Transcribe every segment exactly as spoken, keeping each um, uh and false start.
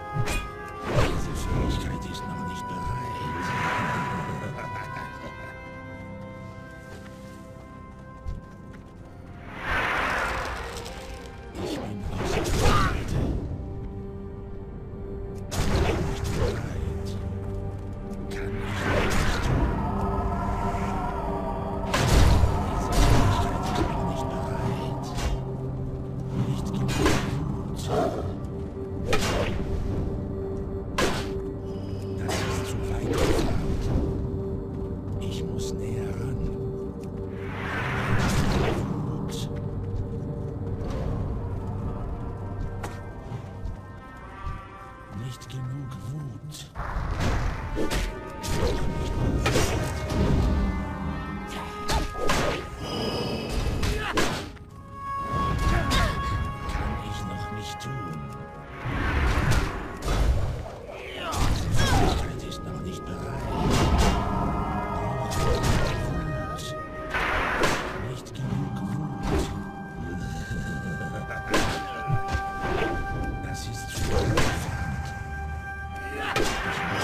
Diese Fähigkeit ist noch nicht bereit. Ich bin außer Reichweite. Nicht bereit. Kann ich nicht tun. Diese Fähigkeit ist noch nicht bereit. Nicht genug Wut. Das ist zu weit entfernt. Ich muss näher ran. Wut. Nicht genug Wut. Noch nicht bereit. Kann ich noch nicht tun. Diese Fähigkeit ist noch nicht bereit. Brauche Wut. Nicht genug Wut. Das ist zu weit entfernt. Ich muss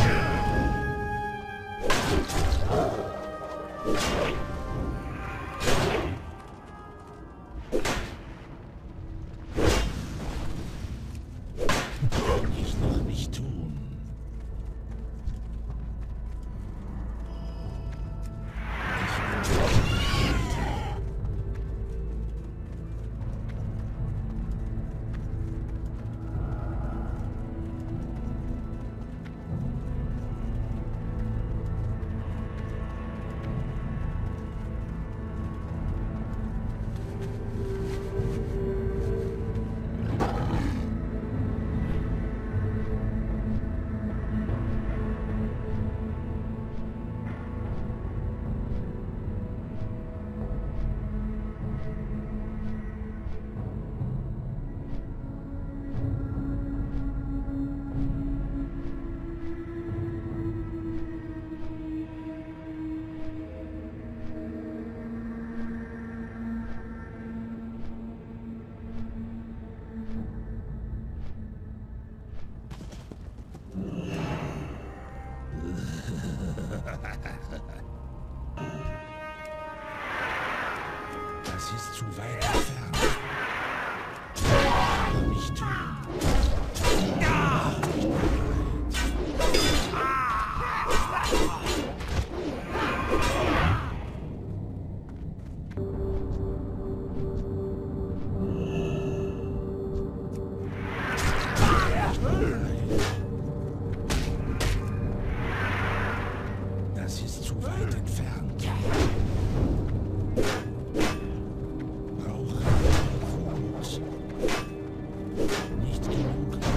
Kann ich noch nicht tun. Ich bin Das ist zu weit entfernt. Noch nicht tun. Noch nicht bereit. Das ist zu weit entfernt. Brauche Wut. Nicht genug Wut.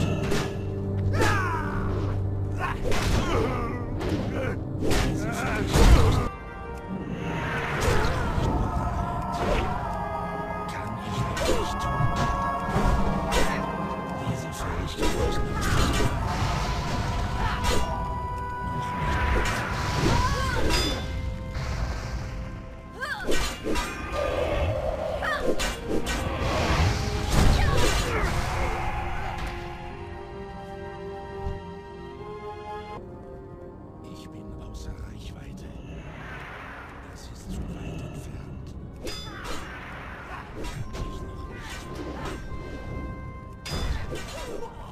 Diese Fähigkeit ist nicht bereit. Kann ich noch nicht tun. Diese Fähigkeit ist noch nicht bereit. Noch nicht bereit. Ich bin außer Reichweite. Das ist zu weit entfernt. Kann ich noch nicht tun.